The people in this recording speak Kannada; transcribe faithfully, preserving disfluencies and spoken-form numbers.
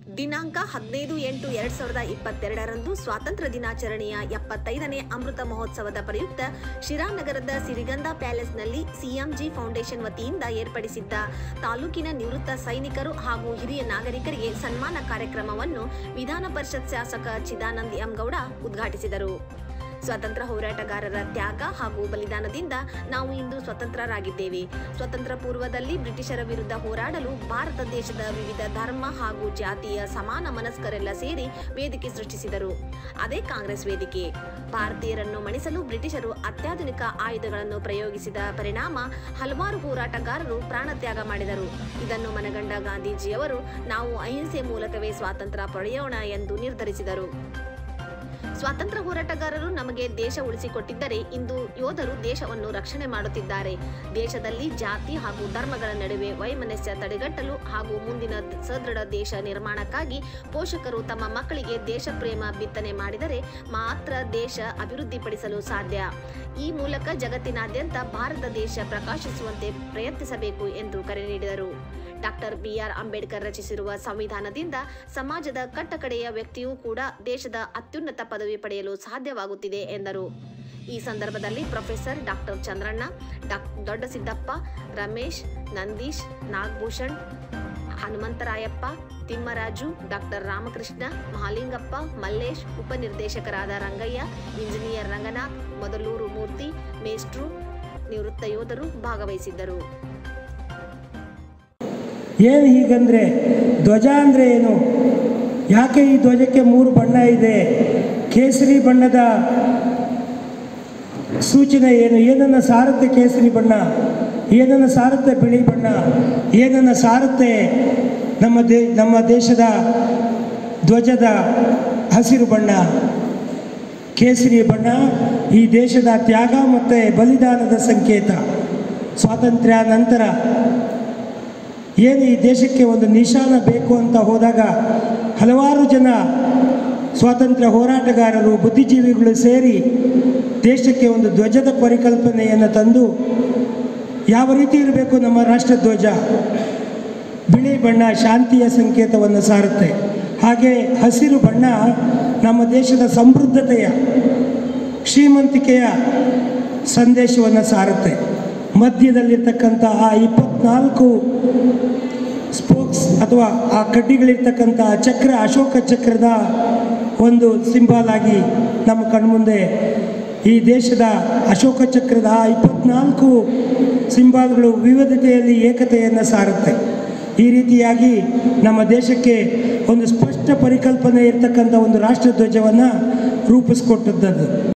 ದಿನಾಂಕ ಹದಿನೈದು ಎಂಟು ಎರಡ್ ಸಾವಿರದ ಇಪ್ಪತ್ತೆರಡರಂದು ಸ್ವಾತಂತ್ರ್ಯ ದಿನಾಚರಣೆಯ ಎಪ್ಪತ್ತೈದನೇ ಅಮೃತ ಮಹೋತ್ಸವದ ಪ್ರಯುಕ್ತ ಶಿರಾನಗರದ ಸಿರಿಗಂಧ ಪ್ಯಾಲೇಸ್ನಲ್ಲಿ ಸಿಎಂಜಿ ಫೌಂಡೇಶನ್ ವತಿಯಿಂದ ಏರ್ಪಡಿಸಿದ್ದ ತಾಲೂಕಿನ ನಿವೃತ್ತ ಸೈನಿಕರು ಹಾಗೂ ಹಿರಿಯ ನಾಗರಿಕರಿಗೆ ಸನ್ಮಾನ ಕಾರ್ಯಕ್ರಮವನ್ನು ವಿಧಾನ ಪರಿಷತ್ ಶಾಸಕ ಚಿದಾನಂದ ಎಂ ಗೌಡ ಉದ್ಘಾಟಿಸಿದರು. ಸ್ವಾತಂತ್ರ್ಯ ಹೋರಾಟಗಾರರ ತ್ಯಾಗ ಹಾಗೂ ಬಲಿದಾನದಿಂದ ನಾವು ಇಂದು ಸ್ವತಂತ್ರರಾಗಿದ್ದೇವೆ. ಸ್ವತಂತ್ರ ಪೂರ್ವದಲ್ಲಿ ಬ್ರಿಟಿಷರ ವಿರುದ್ಧ ಹೋರಾಡಲು ಭಾರತ ದೇಶದ ವಿವಿಧ ಧರ್ಮ ಹಾಗೂ ಜಾತಿಯ ಸಮಾನ ಮನಸ್ಕರೆಲ್ಲ ಸೇರಿ ವೇದಿಕೆ ಸೃಷ್ಟಿಸಿದರು. ಅದೇ ಕಾಂಗ್ರೆಸ್ ವೇದಿಕೆ. ಭಾರತೀಯರನ್ನು ಮಣಿಸಲು ಬ್ರಿಟಿಷರು ಅತ್ಯಾಧುನಿಕ ಆಯುಧಗಳನ್ನು ಪ್ರಯೋಗಿಸಿದ ಪರಿಣಾಮ ಹಲವಾರು ಹೋರಾಟಗಾರರು ಪ್ರಾಣತ್ಯಾಗ ಮಾಡಿದರು. ಇದನ್ನು ಮನಗಂಡ ಗಾಂಧೀಜಿಯವರು ನಾವು ಅಹಿಂಸೆ ಮೂಲಕವೇ ಸ್ವಾತಂತ್ರ್ಯ ಪಡೆಯೋಣ ಎಂದು ನಿರ್ಧರಿಸಿದರು. ಸ್ವಾತಂತ್ರ್ಯ ಹೋರಾಟಗಾರರು ನಮಗೆ ದೇಶ ಉಳಿಸಿಕೊಟ್ಟಿದ್ದರೆ ಇಂದು ಯೋಧರು ದೇಶವನ್ನು ರಕ್ಷಣೆ ಮಾಡುತ್ತಿದ್ದಾರೆ. ದೇಶದಲ್ಲಿ ಜಾತಿ ಹಾಗೂ ಧರ್ಮಗಳ ನಡುವೆ ವೈಮನಸ್ಯ ತಡೆಗಟ್ಟಲು ಹಾಗೂ ಮುಂದಿನ ಸದೃಢ ದೇಶ ನಿರ್ಮಾಣಕ್ಕಾಗಿ ಪೋಷಕರು ತಮ್ಮ ಮಕ್ಕಳಿಗೆ ದೇಶ ಪ್ರೇಮ ಬಿತ್ತನೆ ಮಾಡಿದರೆ ಮಾತ್ರ ದೇಶ ಅಭಿವೃದ್ಧಿಪಡಿಸಲು ಸಾಧ್ಯ. ಈ ಮೂಲಕ ಜಗತ್ತಿನಾದ್ಯಂತ ಭಾರತ ದೇಶ ಪ್ರಕಾಶಿಸುವಂತೆ ಪ್ರಯತ್ನಿಸಬೇಕು ಎಂದು ಕರೆ ನೀಡಿದರು. ಡಾಕ್ಟರ್ ಬಿ ಆರ್ ಅಂಬೇಡ್ಕರ್ ರಚಿಸಿರುವ ಸಂವಿಧಾನದಿಂದ ಸಮಾಜದ ಕಟ್ಟಕಡೆಯ ವ್ಯಕ್ತಿಯೂ ಕೂಡ ದೇಶದ ಅತ್ಯುನ್ನತ ಪದವಿ ಪಡೆಯಲು ಸಾಧ್ಯವಾಗುತ್ತಿದೆ ಎಂದರು. ಈ ಸಂದರ್ಭದಲ್ಲಿ professor doctor Chandranna, doc Doddasiddappa, Ramesh, Nandish, Nagabhushan, Hanumantharayappa, Thimmaraju, doctor Ramakrishna, Mahalingappa, Mallesh, ಉಪನಿರ್ದೇಶಕರಾದ ರಂಗಯ್ಯ, ಇಂಜಿನಿಯರ್ ರಂಗನಾಥ್, ಮೊದಲೂರು ಮೂರ್ತಿ, ಮೇಷ್ಟ್ರು, ನಿವೃತ್ತ ಯೋಧರು ಭಾಗವಹಿಸಿದ್ದರು. ಏನು ಹೀಗಂದರೆ ಧ್ವಜ ಅಂದರೆ ಏನು? ಯಾಕೆ ಈ ಧ್ವಜಕ್ಕೆ ಮೂರು ಬಣ್ಣ ಇದೆ? ಕೇಸರಿ ಬಣ್ಣದ ಸೂಚನೆ ಏನು? ಏನನ್ನು ಸಾರುತ್ತೆ ಕೇಸರಿ ಬಣ್ಣ? ಏನನ್ನು ಸಾರುತ್ತೆ ಬಿಳಿ ಬಣ್ಣ? ಏನನ್ನು ಸಾರುತ್ತೆ ನಮ್ಮ ದೇ ನಮ್ಮ ದೇಶದ ಧ್ವಜದ ಹಸಿರು ಬಣ್ಣ? ಕೇಸರಿ ಬಣ್ಣ ಈ ದೇಶದ ತ್ಯಾಗ ಮತ್ತು ಬಲಿದಾನದ ಸಂಕೇತ. ಸ್ವಾತಂತ್ರ್ಯ ನಂತರ ಏನು ಈ ದೇಶಕ್ಕೆ ಒಂದು ನಿಶಾನ ಬೇಕು ಅಂತ ಹೋದಾಗ ಹಲವಾರು ಜನ ಸ್ವಾತಂತ್ರ್ಯ ಹೋರಾಟಗಾರರು, ಬುದ್ಧಿಜೀವಿಗಳು ಸೇರಿ ದೇಶಕ್ಕೆ ಒಂದು ಧ್ವಜದ ಪರಿಕಲ್ಪನೆಯನ್ನು ತಂದು ಯಾವ ರೀತಿ ಇರಬೇಕು ನಮ್ಮ ರಾಷ್ಟ್ರಧ್ವಜ? ಬಿಳಿ ಬಣ್ಣ ಶಾಂತಿಯ ಸಂಕೇತವನ್ನು ಸಾರುತ್ತೆ. ಹಾಗೆ ಹಸಿರು ಬಣ್ಣ ನಮ್ಮ ದೇಶದ ಸಮೃದ್ಧತೆಯ, ಶ್ರೀಮಂತಿಕೆಯ ಸಂದೇಶವನ್ನು ಸಾರುತ್ತೆ. ಮಧ್ಯದಲ್ಲಿರ್ತಕ್ಕಂಥ ಆ ಇಪ್ಪತ್ನಾಲ್ಕು ಸ್ಪೋಕ್ಸ್ ಅಥವಾ ಆ ಕಡ್ಡಿಗಳಿರ್ತಕ್ಕಂಥ ಚಕ್ರ ಅಶೋಕ ಚಕ್ರದ ಒಂದು ಸಿಂಬಲ್ ಆಗಿ ನಮ್ಮ ಕಣ್ಮುಂದೆ ಈ ದೇಶದ ಅಶೋಕ ಚಕ್ರದ ಆ ಇಪ್ಪತ್ನಾಲ್ಕು ಸಿಂಬಲ್ಗಳು ವಿವಿಧತೆಯಲ್ಲಿ ಏಕತೆಯನ್ನು ಸಾರುತ್ತೆ. ಈ ರೀತಿಯಾಗಿ ನಮ್ಮ ದೇಶಕ್ಕೆ ಒಂದು ಸ್ಪಷ್ಟ ಪರಿಕಲ್ಪನೆ ಇರತಕ್ಕಂಥ ಒಂದು ರಾಷ್ಟ್ರಧ್ವಜವನ್ನು ರೂಪಿಸ್ಕೊಟ್ಟದ್ದು.